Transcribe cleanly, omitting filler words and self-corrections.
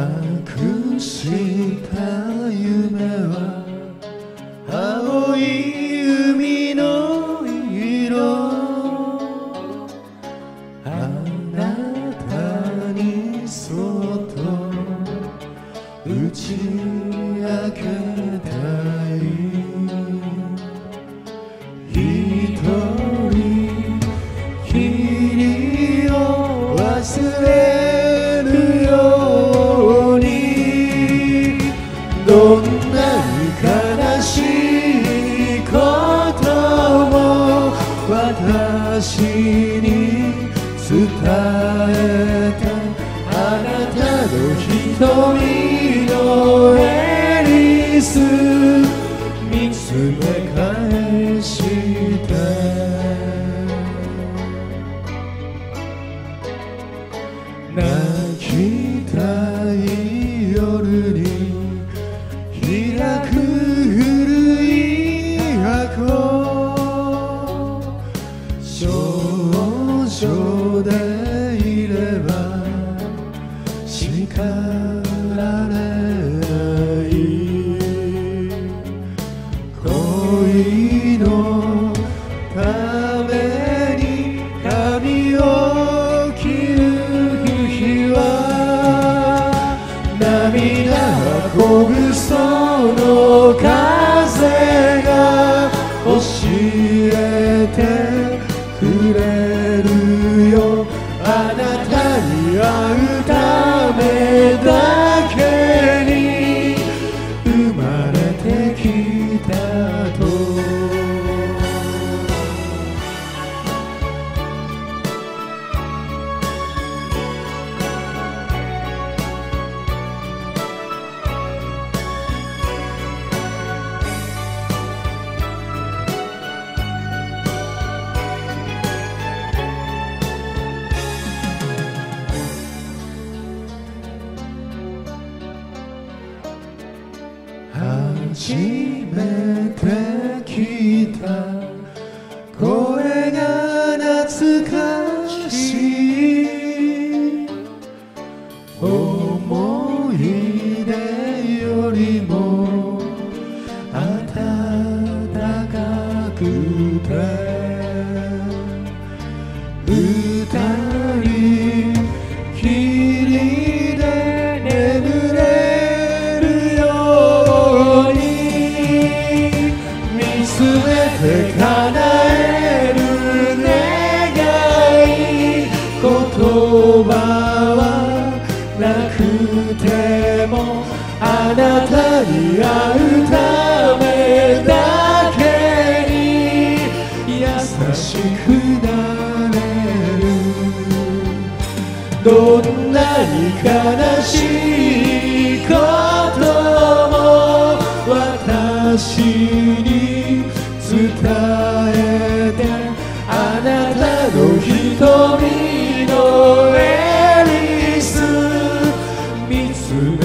くした夢は青い海の色、あなたにそっと打ち明けたい。一人きりを忘れるように、どんなに悲しいことも私に伝えた。あなたの瞳のエリス見つめ返して泣きたい夜に開く古い箱、少女でいれば叱られない。恋のために髪を切る日は、涙運ぶその風が教えてくれるよ。あなたに会うためだけに生まれてきたと。初めて聞いた声が懐かしい。思い出よりも暖かくて、二人きりで眠れるように見つめて叶える願い。言葉はなくてもあなたに会うためだけに優しくなれる。どんなに悲しいことも私に伝えて、あなたの瞳のエリス見つめ